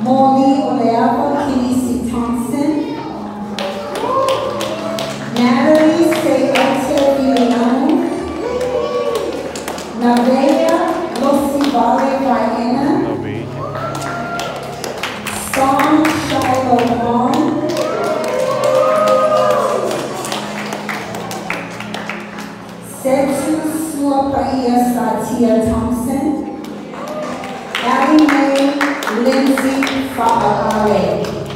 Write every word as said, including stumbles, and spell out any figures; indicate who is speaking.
Speaker 1: Molly Oleava Kinesi Thompson, Natalie Seyote Villano, Navea Losivale Vaena, Song Shiloh Vaughn, Setu Suapaia Satia Thompson, Abby Mae Lindsay Fa'ale.